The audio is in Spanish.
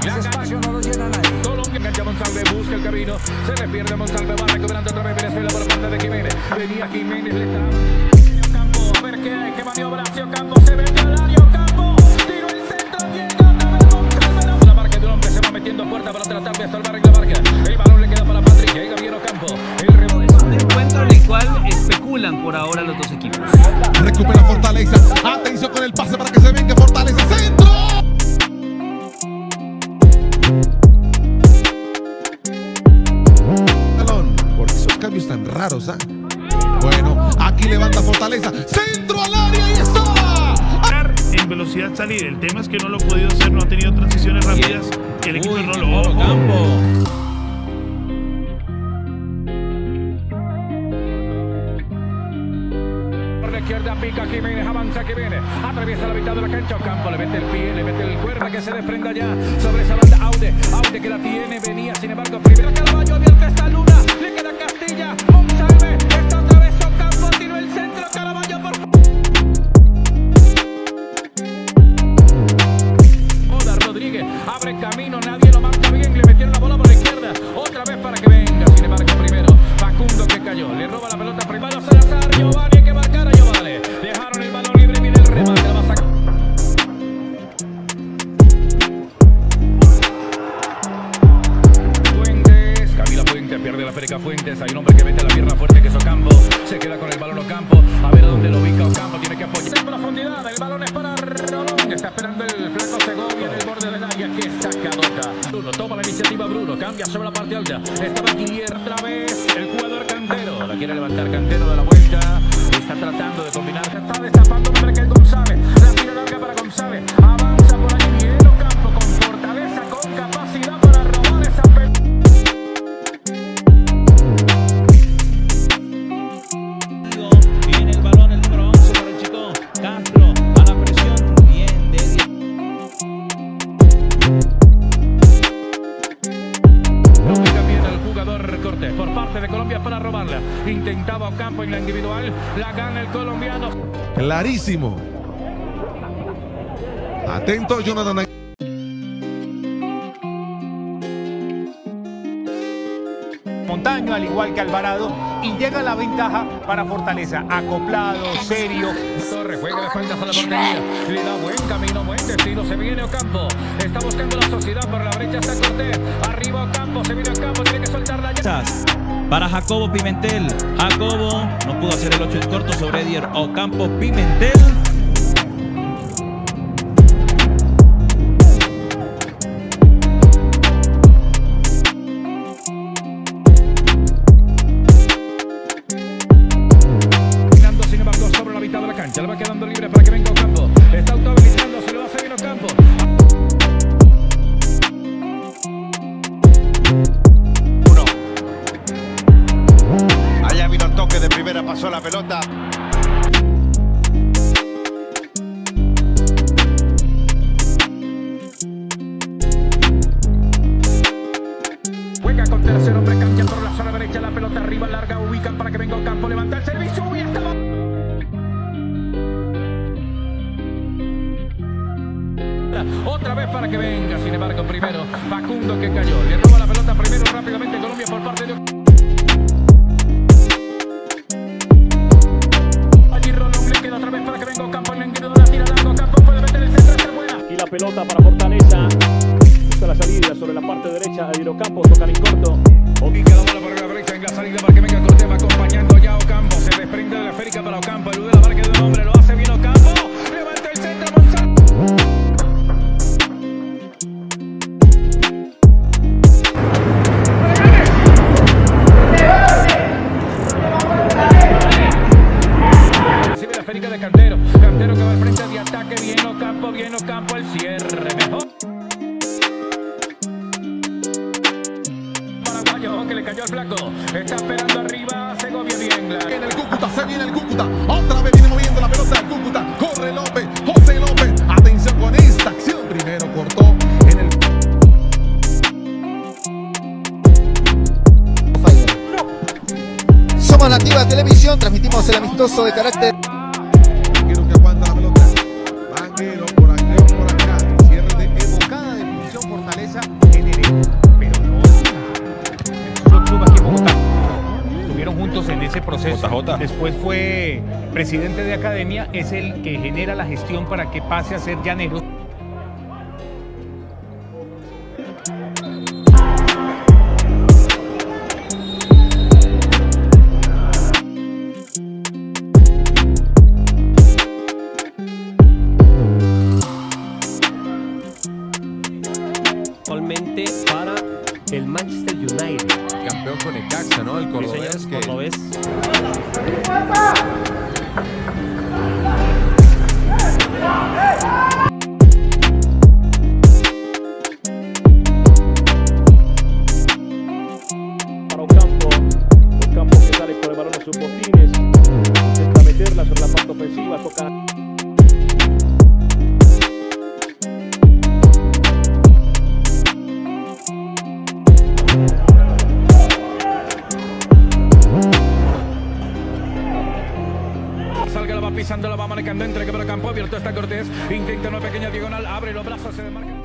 Ese espacio no lo llenan ahí. Colombia engancha a Monsalve, busca el camino. Se le pierde a Monsalve, va recuperando otra vez Venezuela por parte de Jiménez. Venía Jiménez, le está Campo, a ver qué hay, qué maniobra hacia Campo. Se mete al área, Campo. Tiro el centro, llega otra vez Monsalve. La marca de un hombre se va metiendo en puerta para tratar de salvar en la marca. El balón le queda para Patrick, llega bien Ocampo. El rebote. Es un encuentro en el cual especulan por ahora los dos equipos. Recupera Fortaleza. Atención con el pase para que se venga Fortaleza. ¡Centro! Porque esos cambios tan raros, ¿ah? Bueno, aquí levanta Fortaleza. ¡Centro al área! ¡Y está! En velocidad salir. El tema es que no lo ha podido hacer, no ha tenido transiciones rápidas. El equipo no lo Campo. Por la izquierda pica Jiménez, avanza Jiménez, atraviesa la mitad de la cancha, Ocampo le mete el pie, le mete el cuerpo que se desprenda ya sobre esa banda. Aude que la tiene, venía sin embargo primero Caraballo, abierta está Luna, le queda Castilla, Monsalve, está otra vez Ocampo, tiró el centro, Caraballo por Oda Rodríguez, abre camino, nadie lo marca bien, le metieron la bola por la izquierda, otra vez para que venga, sin embargo primero Facundo que cayó, le roba la pelota primero Salazar, Giovanni que marcara Giovanni, dejaron el balón libre, viene el remate, la va a sacar. Fuentes, Camila Fuentes, pierde la Férica Fuentes, hay un hombre que mete la pierna fuerte que es Ocampo, se queda con el balón Ocampo, a ver a dónde lo ubica Ocampo, tiene que apoyar en profundidad, el balón es para Rolón, está esperando el flaco Segovia en el borde del área, que sacadota. Bruno toma la iniciativa, Bruno cambia sobre la parte alta, estaba Guillier otra vez, el jugador Cantero, la quiere levantar Cantero de la vuelta, está tratando de combinar, está destapando para que González, la tira larga para González, avanza por allí bien Ocampo con fortaleza, con capacidad para robar esa pelota. Viene el balón, el número 11 para el chico Castro, a la presión, bien de No pica bien el jugador Cortés por parte de Colombia para robarla. Intentaba Ocampo en la individual, la gana el colombiano. Clarísimo. Atento, Jonathan. Montaño, al igual que Alvarado, y llega la ventaja para Fortaleza. Acoplado, serio. Torre juega de faltas a la portería, le da buen camino, buen destino, se viene Ocampo, está buscando la sociedad por la brecha, está Cortés, arriba Ocampo, se viene Ocampo, tiene que soltarla ya. para Jacobo Pimentel. Jacobo no pudo hacer el 8 en corto sobre Edier Ocampo Pimentel. Sin embargo, sobre la mitad de la cancha, le va quedando libre para que venga Ocampo. Está autohabilitando, se lo hace bien Ocampo. Allá vino el toque de primera, pasó la pelota. Juega con tercer hombre, cancha por la zona derecha, la pelota arriba, larga, ubican para que venga Ocampo, levanta el servicio, y estaba. Otra vez para que venga, sin embargo, primero Facundo que cayó, le roba la pelota primero rápidamente Colombia por parte de allí Rolón, le queda otra vez para que venga Ocampo en la individual, la tira largo, Ocampo puede meter el centro, está buena. Y la pelota para Fortaleza. Busca la salida sobre la parte derecha de Ocampo, tocan en corto. Ubica la bola por la derecha en la salida para que venga Cortés, va acompañando ya Ocampo, se desprende de la esférica para Ocampo, elude la marca de un hombre, lo hace bien Ocampo, levanta el centro, González. De Cantero, Cantero que va al frente de ataque, bien Ocampo, el cierre mejor. Paraguayo que le cayó al flaco, está esperando arriba, Segovia bien. En el Cúcuta, se viene el Cúcuta, otra vez viene moviendo la pelota el Cúcuta, corre López, José López, atención con esta acción, primero cortó en el... Somos Nativa Televisión, transmitimos el amistoso de carácter... Que aguanta la pelota. Banquero por acá, cierre de Evo. Cada definición Fortaleza ese proceso. JJ. Después fue presidente de academia, es el que genera la gestión para que pase a ser llanero. Actualmente para el Manchester United. Campeón con Necaxa, ¿no? El cordobés que... Cordobés. Para Ocampo que sale con el balón en sus botines, intenta meterla sobre la parte ofensiva, toca. Salga, la va pisando, la va manejando, entrega para campo abierto, está Cortés, intenta una pequeña diagonal, abre los brazos, se desmarca.